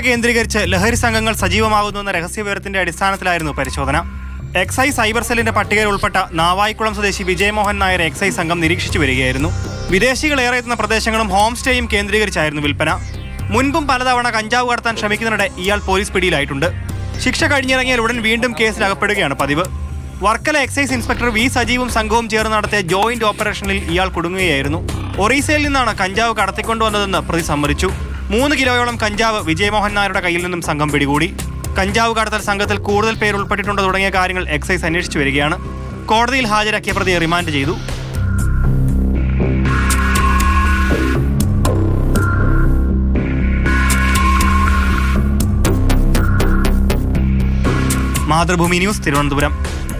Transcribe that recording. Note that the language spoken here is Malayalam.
കേന്ദ്രീകരിച്ച് ലഹരി സംഘങ്ങൾ സജീവമാകുന്നുവെന്ന രഹസ്യവിവരത്തിന്റെ അടിസ്ഥാനത്തിലായിരുന്നു പരിശോധന. എക്സൈസ് സൈബർ സെല്ലിന്റെ പട്ടികയിൽ ഉൾപ്പെട്ട നാവായിക്കുളം സ്വദേശി വിജയമോഹൻ നായർ എക്സൈസ് സംഘം നിരീക്ഷിച്ചു വരികയായിരുന്നു. വിദേശികൾ ഏറെ എത്തുന്ന പ്രദേശങ്ങളും ഹോം സ്റ്റേയും കേന്ദ്രീകരിച്ചായിരുന്നു വിൽപ്പന. മുൻപും പലതവണ കഞ്ചാവ് കടത്താൻ ശ്രമിക്കുന്നതിനിടെ ഇയാൾ പോലീസ് പിടിയിലായിട്ടുണ്ട്. ശിക്ഷ കഴിഞ്ഞിറങ്ങിയാൽ ഉടൻ വീണ്ടും കേസിൽ അകപ്പെടുകയാണ് പതിവ്. വർക്കല എക്സൈസ് ഇൻസ്പെക്ടർ വി സജീവും സംഘവും ചേർന്ന് നടത്തിയ ജോയിന്റ് ഓപ്പറേഷനിൽ ഇയാൾ കുടുങ്ങുകയായിരുന്നു. ഒറീസയിൽ നിന്നാണ് കഞ്ചാവ് കടത്തിക്കൊണ്ടുവന്നതെന്ന് പ്രതി സമ്മതിച്ചു. 3 കിലോയോളം കഞ്ചാവ് വിജയമോഹൻ നായരുടെ കയ്യിൽ നിന്നും സംഘം പിടികൂടി. കഞ്ചാവ് കടത്തൽ സംഘത്തിൽ കൂടുതൽ പേർ ഉൾപ്പെട്ടിട്ടുണ്ടോ തുടങ്ങിയ കാര്യങ്ങൾ എക്സൈസ് അന്വേഷിച്ചു വരികയാണ്. കോടതിയിൽ ഹാജരാക്കിയ പ്രതിയെ റിമാൻഡ് ചെയ്തു. മാതൃഭൂമി ന്യൂസ്, തിരുവനന്തപുരം.